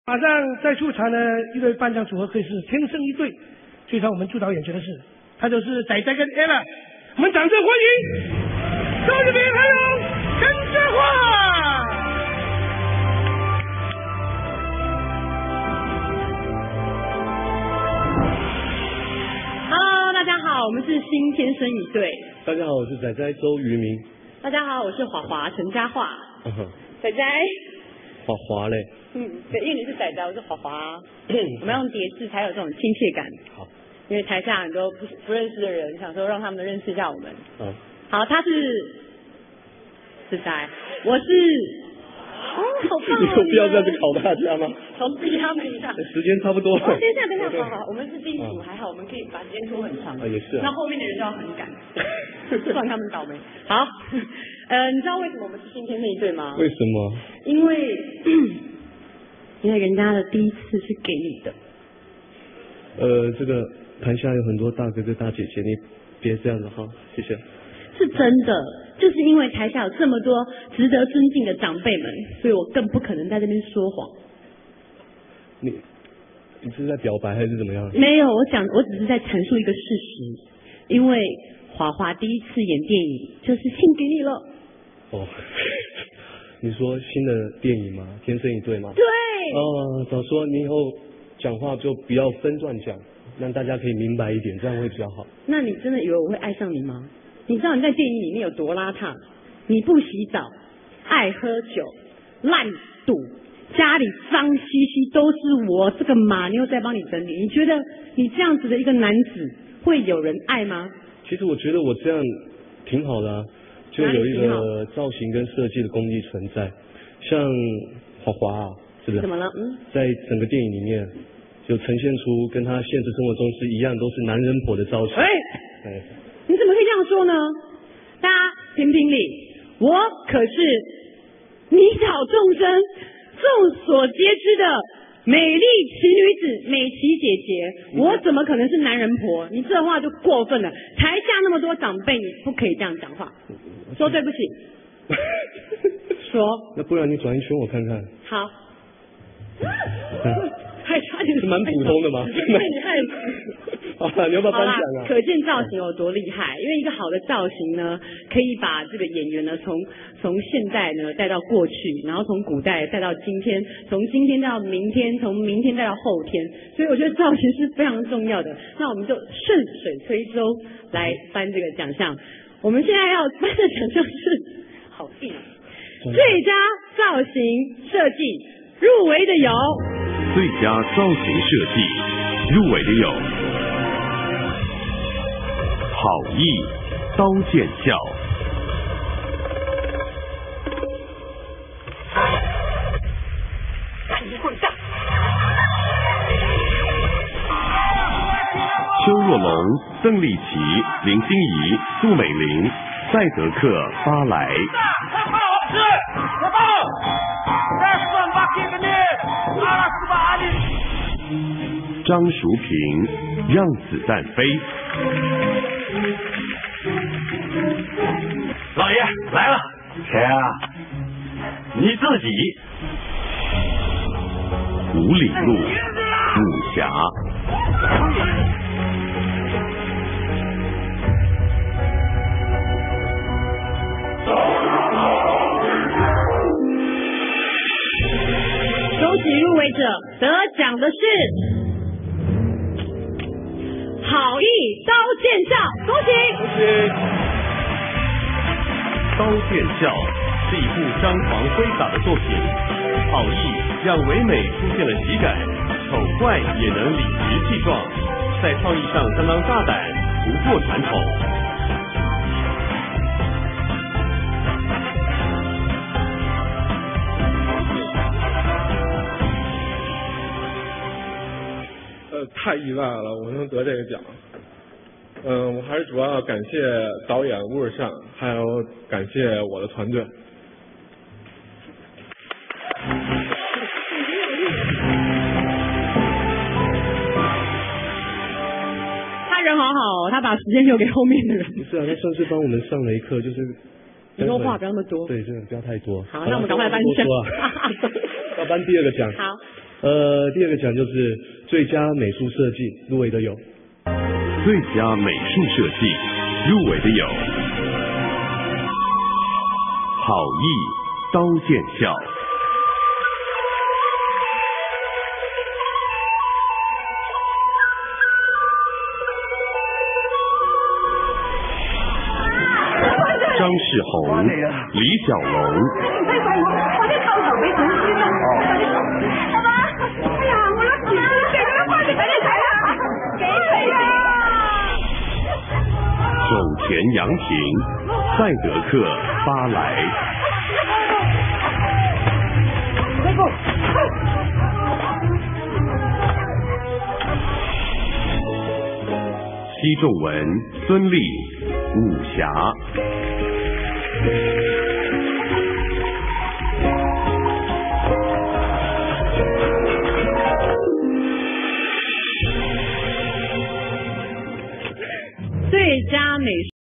马上再出场的一对扮相组合可以是天生一对，最让我们助导演觉得是，他就是仔仔跟 Ella， 我们掌声欢迎周志平还有陈嘉桦。 Hello， 大家好，我们是新天生一对。 大家好，我是仔仔周渝民。 大家好，我是华华陈嘉桦。仔仔。 华华嘞。 对，因为你是仔仔，我是华华。我们用叠字才有这种亲切感。好。因为台下很多不认识的人，想说让他们认识一下我们。好，他是仔，我是。好棒！ 你有必要这样子考大家吗？ 考逼他们一下。 时间差不多了。 等一下，好，我们是第一组，还好，我们可以把时间拖很长。 也是。 那后面的人就要很赶，算他们倒霉。好，你知道为什么我们是新天生一对吗？ 为什么？ 因为人家的第一次是给你的。 这个台下有很多大哥哥大姐姐，你别这样子哈，谢谢。 是真的，就是因为台下有这么多值得尊敬的长辈们，所以我更不可能在这边说谎。 你是在表白还是怎么样？ 没有，我只是在阐述一个事实，因为华华第一次演电影就是献给你了。 哦，你说新的电影吗？天生一对吗？ 对。 早说你以后讲话就不要分段讲，让大家可以明白一点，这样会比较好。 那你真的以为我会爱上你吗？你知道你在电影里面有多邋遢？你不洗澡，爱喝酒，烂赌，家里脏兮兮，都是我这个马妞在帮你整理。你觉得你这样子的一个男子会有人爱吗？ 其实我觉得我这样挺好的啊，就有一个造型跟设计的功力存在。像华华啊，是不是？ 怎么了？ 在整个电影里面，就呈现出跟他现实生活中是一样，都是男人婆的造型。 你怎么可以这样说呢？大家评评理，我可是迷倒众生、众所皆知的美丽奇女子美琪姐姐，我怎么可能是男人婆？你这话就过分了。台下那么多长辈，你不可以这样讲话。说对不起。说。 那不然你转一圈我看看。 好。还差点。 是蛮普通的吗？ 被你害死。 好了，你要不要颁奖啊？ 可见造型有多厉害。因为一个好的造型呢，可以把这个演员呢从现代呢带到过去，然后从古代带到今天，从今天带到明天，从明天带到后天。所以我觉得造型是非常重要的。那我们就顺水推舟来颁这个奖项。我们现在要颁的奖项是好硬，最佳造型设计入围的有。 最佳造型设计入围的有好意刀剑笑、邱若龙、邓丽琪、林心怡、杜美玲、赛德克、巴莱。张淑平，让子弹飞。 老爷来了，谁啊？你自己。 五里路，武侠。 恭喜入围者，得奖的是好意刀剑笑，恭喜！ 恭喜！ 刀剑笑是一部张狂挥洒的作品，好意让唯美出现了喜感，丑怪也能理直气壮，在创意上相当大胆，突破传统。 太意外了，我能得这个奖。我还是主要感谢导演乌尔善，还有感谢我的团队。 他人好好，他把时间留给后面的人。 不是啊，他算是帮我们上了一课，就是你说话不要那么多。 对，真的不要太多。 好，那我们赶快颁奖。 要颁第二个奖。 好。 第二个奖就是最佳美术设计，入围的有。 最佳美术设计入围的有好艺刀剑笑。张世宏、李小龙。 我在偷偷被东西了。好吧，哎呀，我老弟弟这个花的快点开了，给谁呀？ 酒泉杨婷、赛德克·巴莱。奚仲文、孙俪，武侠。 最佳美术